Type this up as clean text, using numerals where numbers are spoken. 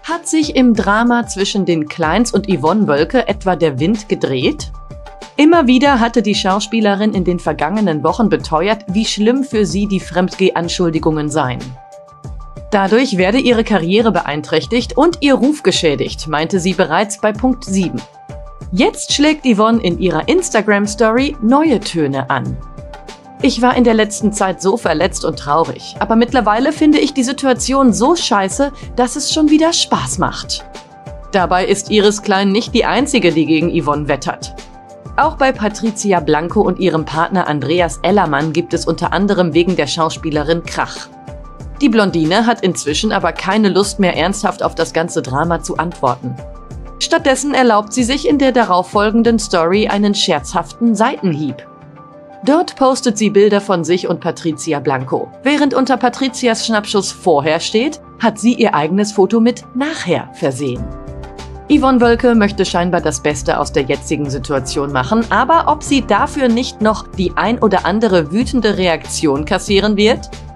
Hat sich im Drama zwischen den Kleins und Yvonne Wölke etwa der Wind gedreht? Immer wieder hatte die Schauspielerin in den vergangenen Wochen beteuert, wie schlimm für sie die Fremdgeh-Anschuldigungen seien. Dadurch werde ihre Karriere beeinträchtigt und ihr Ruf geschädigt, meinte sie bereits bei Punkt 7. Jetzt schlägt Yvonne in ihrer Instagram-Story neue Töne an. Ich war in der letzten Zeit so verletzt und traurig, aber mittlerweile finde ich die Situation so scheiße, dass es schon wieder Spaß macht. Dabei ist Iris Klein nicht die einzige, die gegen Yvonne wettert. Auch bei Patricia Blanco und ihrem Partner Andreas Ellermann gibt es unter anderem wegen der Schauspielerin Krach. Die Blondine hat inzwischen aber keine Lust mehr, ernsthaft auf das ganze Drama zu antworten. Stattdessen erlaubt sie sich in der darauffolgenden Story einen scherzhaften Seitenhieb. Dort postet sie Bilder von sich und Patricia Blanco. Während unter Patricias Schnappschuss vorher steht, hat sie ihr eigenes Foto mit nachher versehen. Yvonne Wölke möchte scheinbar das Beste aus der jetzigen Situation machen, aber ob sie dafür nicht noch die ein oder andere wütende Reaktion kassieren wird?